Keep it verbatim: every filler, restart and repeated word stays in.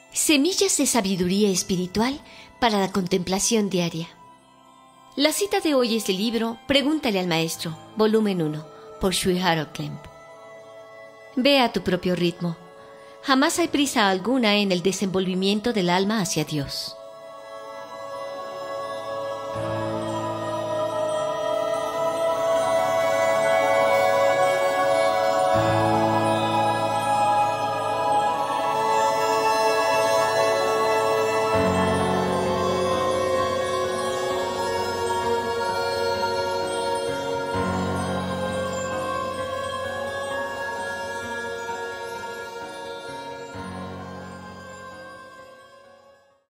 Semillas de sabiduría espiritual para la contemplación diaria. La cita de hoy es del libro Pregúntale al Maestro, volumen uno, por Sri Harolklemp. Ve a tu propio ritmo. Jamás hay prisa alguna en el desenvolvimiento del alma hacia Dios.